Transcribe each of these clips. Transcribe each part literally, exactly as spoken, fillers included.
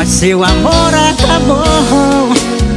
seu amor acabou,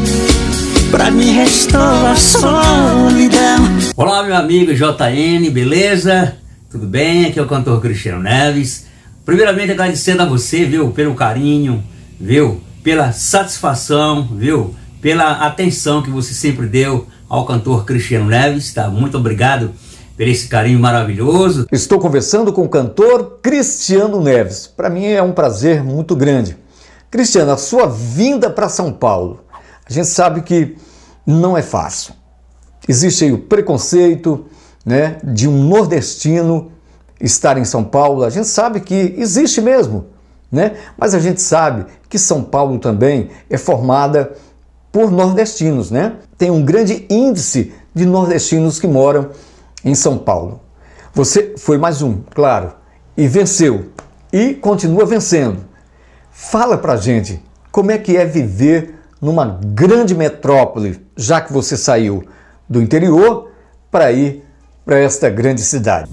pra mim restou a solidão. Olá, meu amigo J N, beleza? Tudo bem? Aqui é o cantor Cristiano Neves. Primeiramente agradecendo a você, viu, pelo carinho, viu, pela satisfação, viu, pela atenção que você sempre deu ao cantor Cristiano Neves, tá? Muito obrigado por esse carinho maravilhoso. Estou conversando com o cantor Cristiano Neves. Para mim é um prazer muito grande. Cristiano, a sua vinda para São Paulo, a gente sabe que não é fácil. Existe aí o preconceito, né, de um nordestino estar em São Paulo. A gente sabe que existe mesmo, né? Mas a gente sabe que São Paulo também é formada por nordestinos, né? Tem um grande índice de nordestinos que moram em São Paulo. Você foi mais um, claro, e venceu, e continua vencendo. Fala pra gente como é que é viver numa grande metrópole, já que você saiu do interior para ir para esta grande cidade.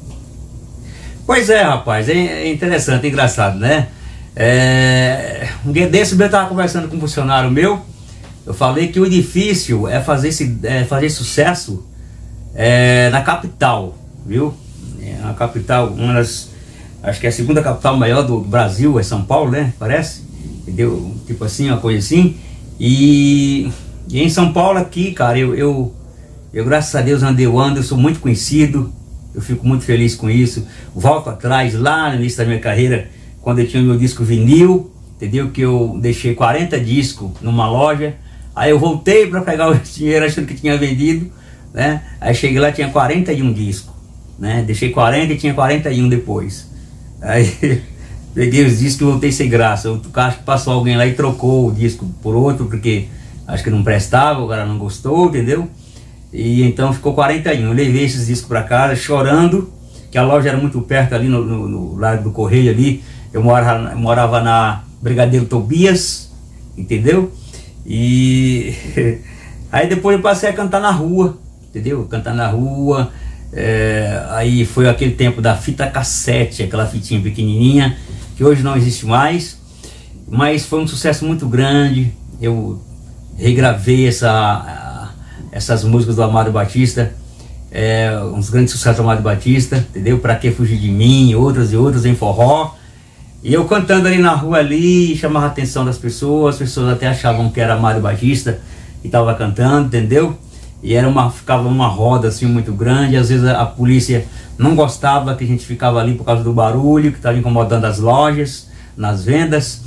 Pois é, rapaz, é interessante, é engraçado, né? É... Um dia desse eu estava conversando com um funcionário meu, eu falei que o difícil é fazer, esse, é fazer sucesso é, na capital, viu? É a capital, uma das, acho que é a segunda capital maior do Brasil, é São Paulo, né? Parece, entendeu? Tipo assim, uma coisa assim. E, e em São Paulo aqui, cara, eu, eu, eu graças a Deus andei, eu ando, eu sou muito conhecido, eu fico muito feliz com isso. Volto atrás, lá no início da minha carreira, quando eu tinha o meu disco vinil, entendeu? Que eu deixei quarenta discos numa loja, aí eu voltei para pegar o dinheiro achando que tinha vendido, né? Aí cheguei lá, tinha quarenta e um discos, né? Deixei quarenta e tinha quarenta e um depois. Aí peguei os discos e voltei sem graça. O cara que passou alguém lá e trocou o disco por outro, porque acho que não prestava, o cara não gostou, entendeu? E então ficou quarenta e um. Eu levei esses discos para casa chorando, que a loja era muito perto ali no, no, no lado do Correio ali. Eu morava, morava na Brigadeiro Tobias, entendeu? E aí depois eu passei a cantar na rua, entendeu? Cantar na rua. É, aí foi aquele tempo da fita cassete, aquela fitinha pequenininha, que hoje não existe mais, mas foi um sucesso muito grande. Eu regravei essa, essas músicas do Amado Batista, é, uns grandes sucessos do Amado Batista, entendeu? Pra Que Fugir de Mim, outras e outras em forró. E eu cantando ali na rua ali, chamava a atenção das pessoas, as pessoas até achavam que era Amado Batista que estava cantando, entendeu? E era uma, ficava uma roda assim muito grande. Às vezes a, a polícia não gostava que a gente ficava ali por causa do barulho que estava incomodando as lojas, nas vendas.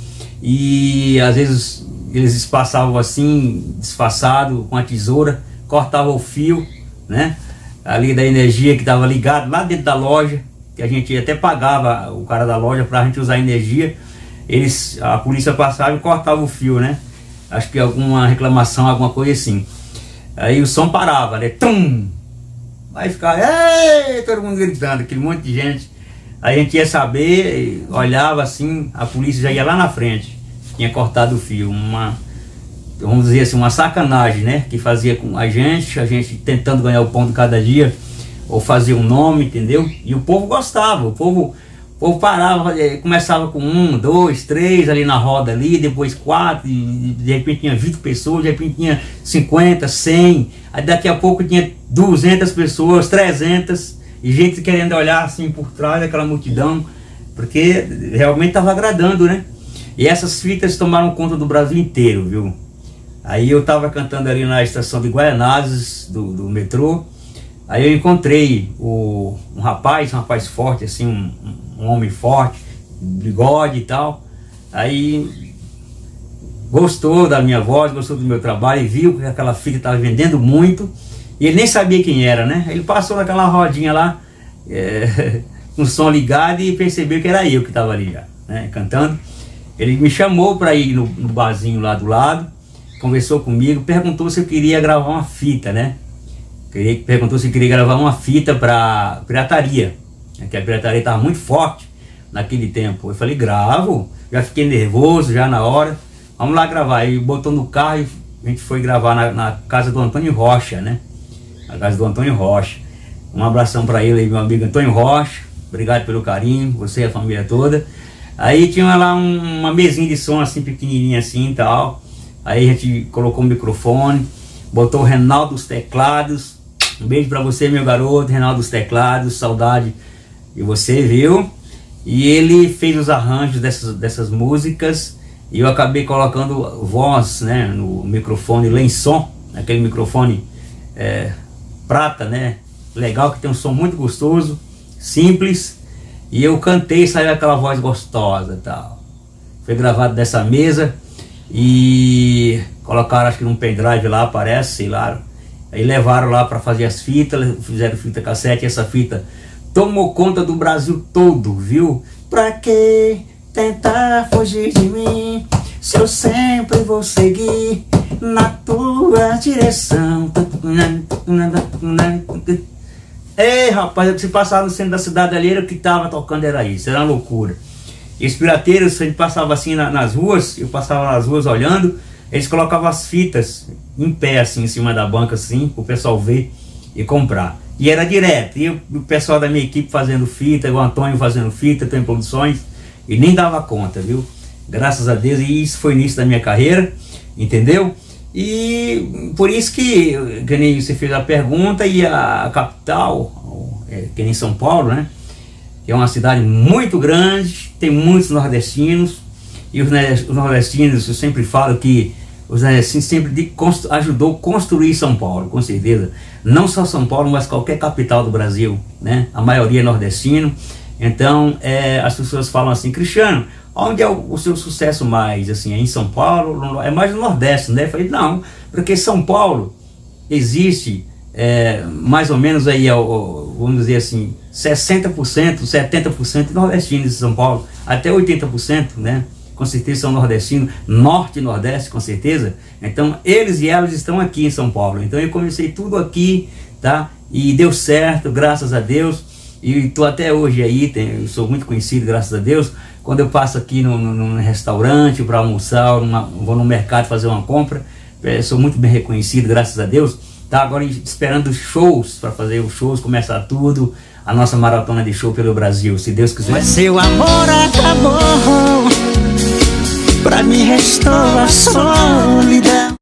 E às vezes eles passavam assim, disfarçado, com a tesoura, cortavam o fio, né? Ali da energia que estava ligado lá dentro da loja, que a gente até pagava o cara da loja para a gente usar energia. Eles, a polícia passava e cortava o fio, né? Acho que alguma reclamação, alguma coisa assim. Aí o som parava, né? Tum! Aí ficava, ei! Todo mundo gritando, aquele monte de gente. Aí a gente ia saber, olhava assim, a polícia já ia lá na frente, tinha cortado o fio. Uma, vamos dizer assim, uma sacanagem, né? Que fazia com a gente, a gente tentando ganhar o pão de cada dia, ou fazia um nome, entendeu? E o povo gostava, o povo, o povo parava, começava com um, dois, três ali na roda ali, depois quatro, e de repente tinha vinte pessoas, de repente tinha cinquenta, cem, aí daqui a pouco tinha duzentas pessoas, trezentas, e gente querendo olhar assim por trás daquela multidão, porque realmente estava agradando, né? E essas fitas tomaram conta do Brasil inteiro, viu? Aí eu estava cantando ali na estação de Guaianazes, do, do metrô. Aí eu encontrei o, um rapaz, um rapaz forte, assim, um, um homem forte, bigode e tal. Aí gostou da minha voz, gostou do meu trabalho, e viu que aquela fita estava vendendo muito. E ele nem sabia quem era, né? Ele passou naquela rodinha lá, é, com o som ligado, e percebeu que era eu que estava ali já, né, cantando. Ele me chamou para ir no, no barzinho lá do lado, conversou comigo, perguntou se eu queria gravar uma fita, né? Perguntou se eu queria gravar uma fita para pirataria, né? Que a pirataria estava muito forte naquele tempo. Eu falei, gravo, já fiquei nervoso já na hora, vamos lá gravar. Aí botou no carro e a gente foi gravar na, na casa do Antônio Rocha, né? Na casa do Antônio Rocha. Um abração para ele aí, meu amigo Antônio Rocha, obrigado pelo carinho, você e a família toda. Aí tinha lá um, uma mesinha de som assim, pequenininha assim e tal. Aí a gente colocou o microfone, botou o Reinaldo dos teclados. Um beijo pra você, meu garoto, Reinaldo dos teclados, saudade de você, viu? E ele fez os arranjos dessas, dessas músicas. E eu acabei colocando voz, né, no microfone Lenson, aquele microfone é, prata, né? Legal, que tem um som muito gostoso, simples. E eu cantei, saiu aquela voz gostosa e tal. Foi gravado dessa mesa e colocaram, acho que num pendrive lá, parece, sei lá. Aí levaram lá para fazer as fitas, fizeram fita cassete, e essa fita tomou conta do Brasil todo, viu? Pra que tentar fugir de mim, se eu sempre vou seguir na tua direção? Ei, rapaz, se passava no centro da cidade ali, era o que tava tocando, era isso, era uma loucura. E os pirateiros, a gente passava assim na, nas ruas, eu passava nas ruas olhando, eles colocavam as fitas em pé, assim, em cima da banca, assim, para o pessoal ver e comprar. E era direto, e o, o pessoal da minha equipe fazendo fita, o Antônio fazendo fita, tem produções, e nem dava conta, viu? Graças a Deus, e isso foi o início da minha carreira, entendeu? E por isso que, que nem você fez a pergunta, e a, a capital, é, que nem São Paulo, né? Que é uma cidade muito grande, tem muitos nordestinos, e os, os nordestinos, eu sempre falo que os nordestinos sempre de, constru, ajudou a construir São Paulo, com certeza. Não só São Paulo, mas qualquer capital do Brasil, né? A maioria é nordestino. Então, é, as pessoas falam assim, Cristiano, onde é o, o seu sucesso mais? Assim, é em São Paulo? No, é mais no Nordeste, né? Eu falei, não, porque São Paulo existe é, mais ou menos aí, vamos dizer assim, sessenta por cento, setenta por cento de nordestinos de São Paulo, até oitenta por cento, né? Com certeza são nordestinos, norte e nordeste, com certeza. Então, eles e elas estão aqui em São Paulo. Então, eu comecei tudo aqui, tá? E deu certo, graças a Deus. E estou até hoje aí, tem, eu sou muito conhecido, graças a Deus. Quando eu passo aqui no, no, num restaurante para almoçar, numa, vou no mercado fazer uma compra, é, sou muito bem reconhecido, graças a Deus. Tá agora esperando shows, para fazer os shows, começar tudo, a nossa maratona de show pelo Brasil, se Deus quiser. Mas seu amor acabou, pra mim restou a solidão.